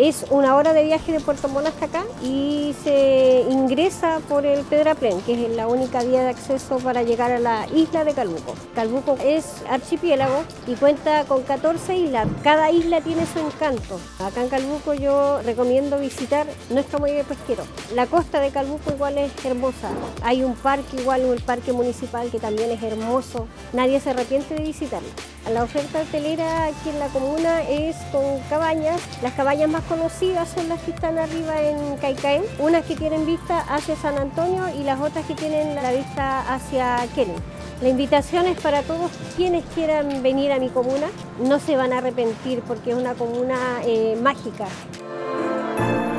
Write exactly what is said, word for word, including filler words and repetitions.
Es una hora de viaje de Puerto Montt hasta acá y se ingresa por el Pedraplén, que es la única vía de acceso para llegar a la isla de Calbuco. Calbuco es archipiélago y cuenta con catorce islas. Cada isla tiene su encanto. Acá en Calbuco yo recomiendo visitar nuestro muelle pesquero. La costa de Calbuco igual es hermosa. Hay un parque igual, un parque municipal que también es hermoso. Nadie se arrepiente de visitarlo. La oferta hotelera aquí en la comuna es con cabañas. Las cabañas más conocidas son las que están arriba en Caicaén, unas que tienen vista hacia San Antonio y las otras que tienen la vista hacia Queren. La invitación es para todos quienes quieran venir a mi comuna. No se van a arrepentir porque es una comuna eh, mágica.